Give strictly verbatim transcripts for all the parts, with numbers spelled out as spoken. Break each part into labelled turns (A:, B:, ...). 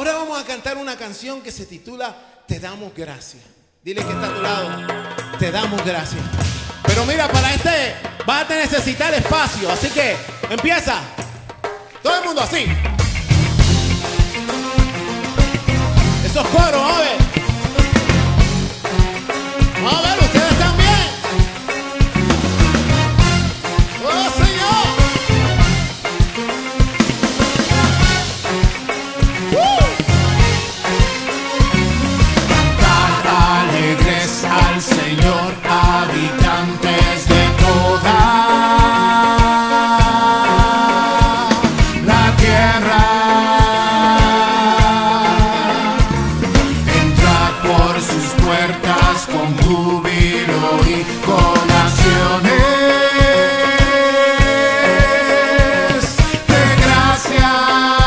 A: Ahora vamos a cantar una canción que se titula Te damos gracias. Dile que está a tu lado. Te damos gracias. Pero mira, para este vas a necesitar espacio, así que empieza. Todo el mundo así. Esos coros, a ver. Vamos a ver, ustedes también. ¡Oh, Señor! ¡Uh!
B: Cantad alegres al Señor, habitantes de toda la tierra. Entrad por sus puertas con júbilo y con acciones de gracias.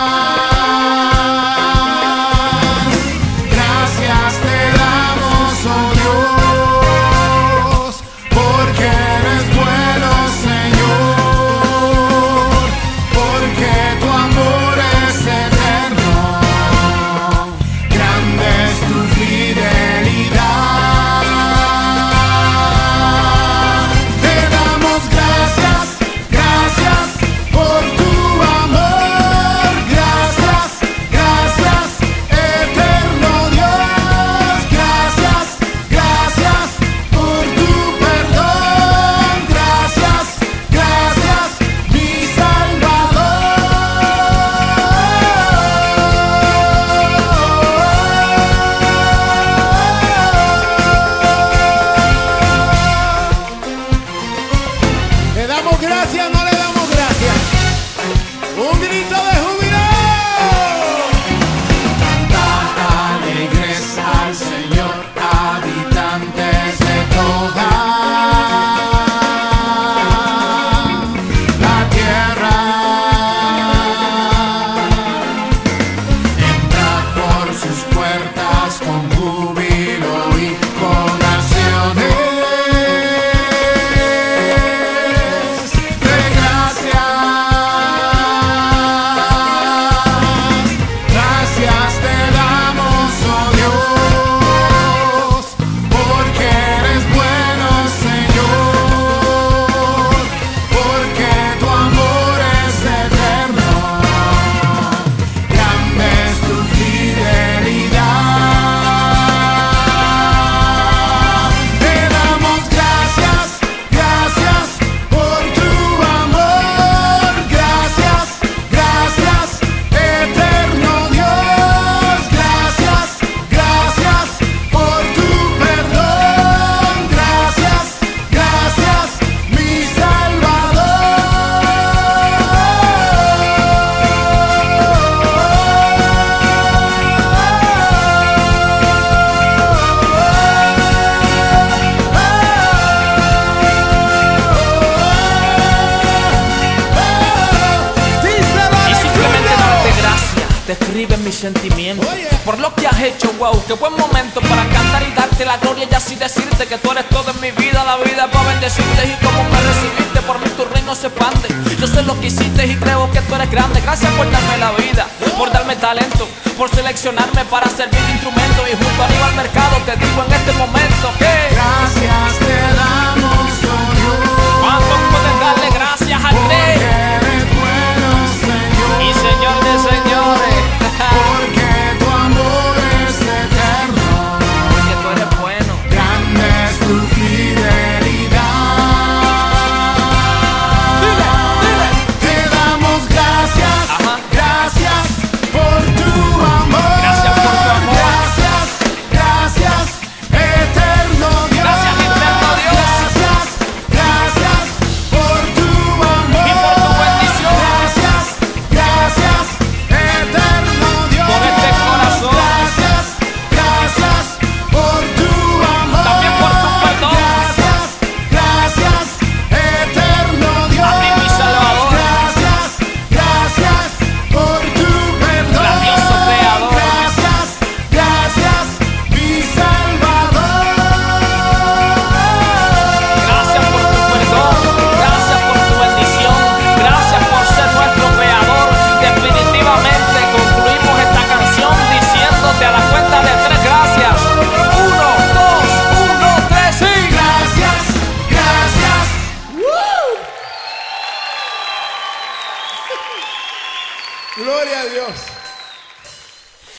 B: Gracias te damos, oh Dios, porque eres bueno, Señor, porque tu amor es eterno, grande es tu fidelidad. Te damos gracias, gracias por tu amor, gracias, gracias, eterno Dios, gracias, gracias por tu perdón, gracias, gracias, mi
A: ¿Le damos gracias o no le damos gracias? Un grito de júbilo.
B: Cantad alegres al Señor, habitantes de toda la tierra. Entrad por sus puertas con júbilo y con acciones de gracias. Gracias te damos, oh Dios, porque eres bueno, Señor, porque tu amor es eterno, grande es tu fidelidad. Te damos gracias, gracias por tu amor, gracias, gracias, eterno Dios, gracias, gracias por tu perdón, gracias, gracias, mi
C: Y simplemente darte gracias, te escriben mis sentimientos
A: Oye.
C: por lo que has hecho, wow, qué buen momento para cantar y darte la gloria y así decirte que tú eres todo en mi vida, la vida para bendecirte y como me recibiste, por mí tu reino se expande. Yo sé lo que hiciste y creo que tú eres grande. Gracias por darme la vida, por darme talento, por seleccionarme para servir de instrumento y junto a Aníbal Mercado te digo en este momento que
B: gracias te damos, oh Dios.
C: ¿cuántos pueden darle gracias al
B: Porque
C: Rey
B: eres bueno, Señor,
C: y Señor de señores?
B: porque tu amor es eterno,
C: Porque tú eres bueno.
B: grande es tu fidelidad.
C: Dile, dile.
B: Te damos gracias,
C: Ajá.
B: gracias por tu amor,
C: Gracias por tu amor.
B: gracias, gracias, eterno Dios.
C: Gracias, eterno
A: Gloria a Dios.